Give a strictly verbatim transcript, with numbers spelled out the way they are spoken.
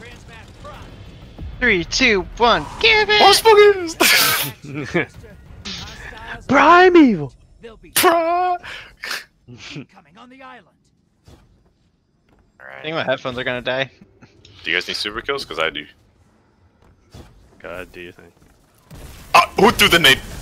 Three, two, one, give it! Horse Primeval! Pri Coming on the island. I think my headphones are gonna die. Do you guys need super kills? Because I do. God, do you think? Ah, who threw the nade?